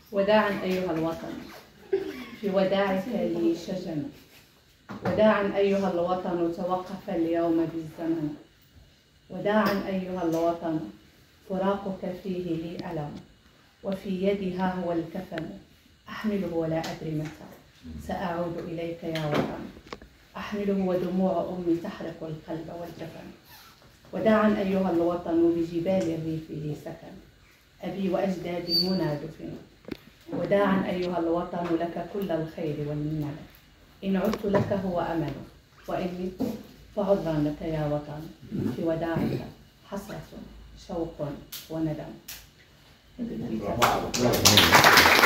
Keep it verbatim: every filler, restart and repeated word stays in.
وداعا أيها الوطن في وداعك لي شجن، وداعا أيها الوطن توقف اليوم بالزمن، وداعا أيها الوطن فراقك فيه لي ألم، وفي يدي ها هو الكفن أحمله ولا أدري متى سأعود إليك يا وطن، أحمله ودموع أمي تحرق القلب والجفن. وداعا أيها الوطن بجبال الريف لي سكن، أبي وأجدادي منى دفن، وداعا أيها الوطن لك كل الخير والمنن، إن عدت لك هو أمل، وإن مت فعذرا لك يا وطن، في وداعك حسرة شوق وندم.